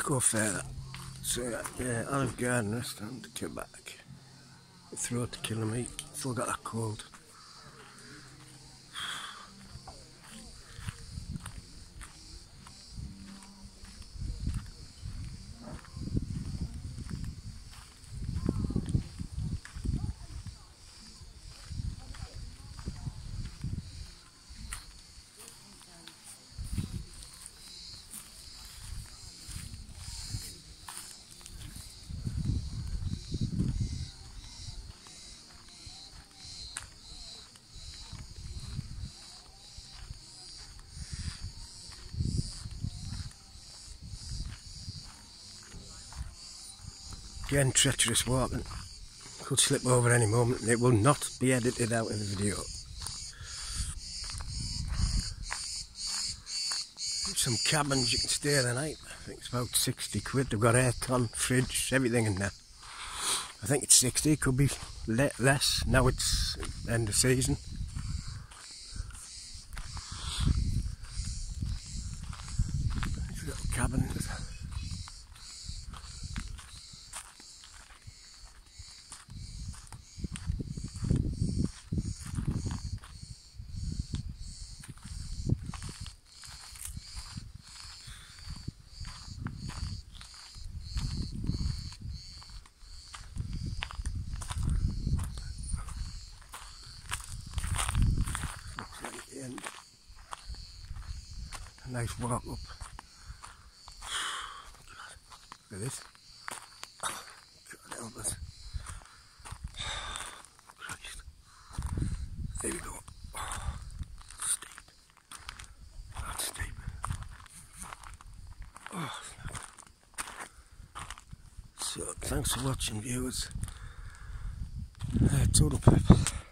go further. So yeah, Olive Garden restaurant, Quebec. Throat to killing me. Still got that cold. Again, treacherous walking. Could slip over any moment and it will not be edited out of the video. Some cabins you can stay the night. I think it's about 60 quid. They've got aircon, fridge, everything in there. I think it's 60, could be less. Now it's end of season. These little cabins. And a nice walk up. Look at this. God help us. Christ. There we go. Steep. That's steep. Oh. So, thanks for watching, viewers. Total Pep.